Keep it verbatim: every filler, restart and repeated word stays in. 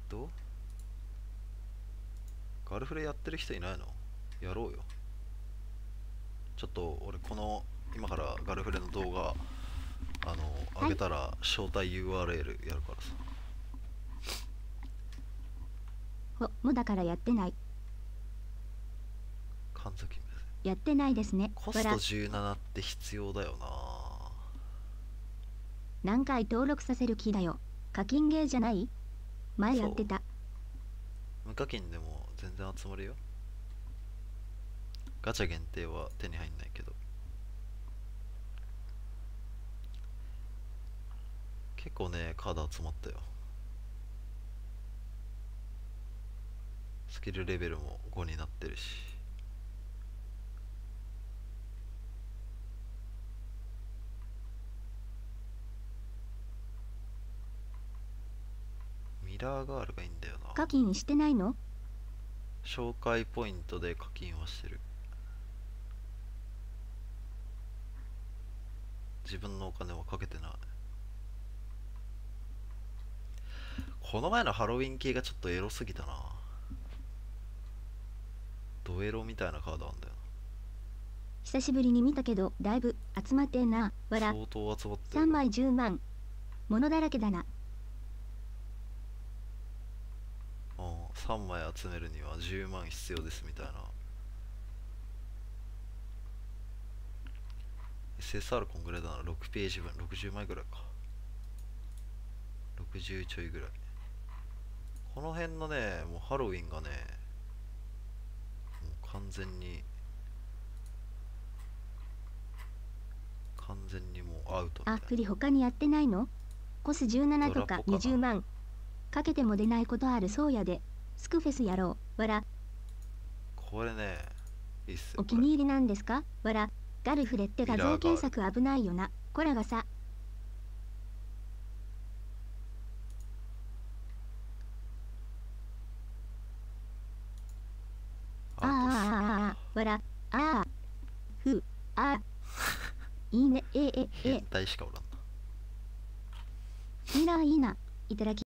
とガルフレやってる人いないの？やろうよ。ちょっと俺この今からガルフレの動画あの上げたら招待 ユーアールエル やるからさ。 ほ、もだからやってない。 神崎目やってないですね。 コストじゅうななって必要だよな。 何回登録させる気だよ。課金ゲーじゃない？前やってた。 無課金でも全然集まるよ。ガチャ限定は手に入んないけど。結構ねカード集まったよ。スキルレベルもごになってるし。ミラーガールがいいんだよな。 課金してないの？ 紹介ポイントで課金はしてる。自分のお金はかけてない。この前のハロウィン系がちょっとエロすぎたな。ドエロみたいなカードあんだよ久しぶりに見たけどだいぶ集まってんな。わら。 相当集まってる。 さんまいじゅうまん。物だらけだな。 うん、さんまい集めるにはじゅうまん必要ですみたいな。 エスエスアール こんぐらいだな。ろくページ分ろくじゅうまいぐらいか。ろくじゅうちょいぐらい。この辺のねもうハロウィンがねもう完全に完全にもうアウトみたいあ、 な。 フリ他にやってないの？コスじゅうななとかドラポかなにじゅうまん。かけても出ないことあるそうやで。スクフェスやろう。わら。 これねいいっすよ。 お気に入りなんですか？わら。ガルフレって画像検索危ないよな。こらがさ。あーあーあーあーわら。ああ。ふ。あ。いいね。えええ。 変態しかおらんな。 いいな、いいな。いただき。